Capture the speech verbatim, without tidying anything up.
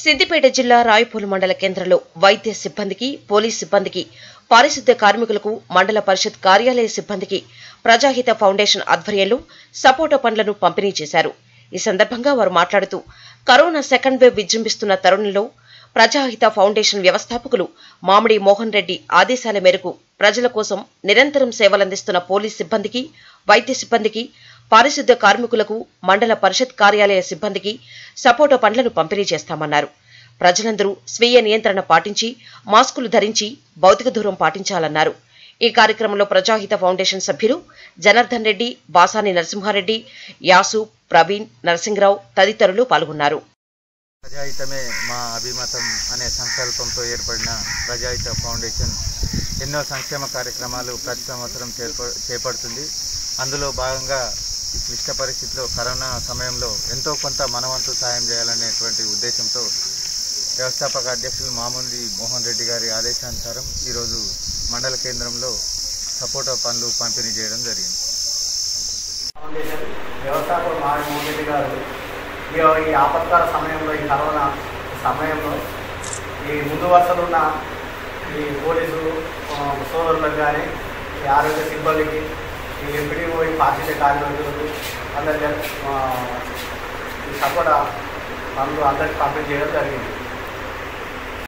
సిద్దిపేట జిల్లా రాయపూలు మండల కేంద్రంలో వైద్య సిబ్బందికి, పోలీస్ సిబ్బందికి, పారిశుద్ధ్య కార్మికులకు, మండల పరిషత్ కార్యాలయ సిబ్బందికి ప్రజాహిత ఫౌండేషన్ ఆధ్వర్యంలో సపోటా పండ్లను పంపిణీ చేశారు. ఈ సందర్భంగా వారు మాట్లాడుతూ కరోనా సెకండ్ వేవ్ విజృంభిస్తున్న తరుణంలో ప్రజాహిత ఫౌండేషన్ వ్యవస్థాపకులు మామిడి మోహన్ రెడ్డి ఆదేశాల మేరకు ప్రజల కోసం నిరంతరం సేవలందిస్తున్న పోలీస్ సిబ్బందికి, వైద్య సిబ్బందికి, పారిశుద్ధ్య కార్మికులకు, మండల పరిషత్ కార్యాలయ సిబ్బందికి సపోటా పండ్లను పంపిణీ చేస్తామన్నారు. ప్రజలందరూ స్వీయ నియంత్రణ పాటించి మాస్కులు ధరించి భౌతిక దూరం పాటించాలన్నారు. ఈ కార్యక్రమంలో ప్రజాహిత ఫౌండేషన్ సభ్యులు జనార్దన్ రెడ్డి, బాసాని నరసింహారెడ్డి, యాసు, ప్రవీణ్, నరసింహరావు తదితరులు పాల్గొన్నారు. ప్రజాహితమే మా అభిమతం అనే సంకల్పంతో ఏర్పడిన ప్రజాహిత ఫౌండేషన్ ఎన్నో సంక్షేమ కార్యక్రమాలు ప్రతి సంవత్సరం చేపడుతుంది. అందులో భాగంగా ఈ క్లిష్ట పరిస్థితిలో కరోనా సమయంలో ఎంతో కొంత మనవంతు సాయం చేయాలనేటువంటి ఉద్దేశంతో వ్యవస్థాపక అధ్యక్షులు మామిడి మోహన్ రెడ్డి గారి ఆదేశానుసారం ఈరోజు మండల కేంద్రంలో సపోటా పండ్లు పంపిణీ చేయడం జరిగింది. వ్యవస్థాపకులు మామిడి మోహన్ రెడ్డి గారు ఈ ఆపత్కాల సమయంలో, ఈ కరోనా సమయంలో ఈ ముందు వరుసలో ఉన్న ఈ పోలీసు సోదరులకు కానీ, ఈ ఆరోగ్య సిబ్బందికి, ఈ ఎంపీడీఓ, ఈ పార్టీ కార్యకర్తలకు అందరికీ ఈ సపోటా పండ్లు అందరికీ పంపిణీ చేయడం జరిగింది.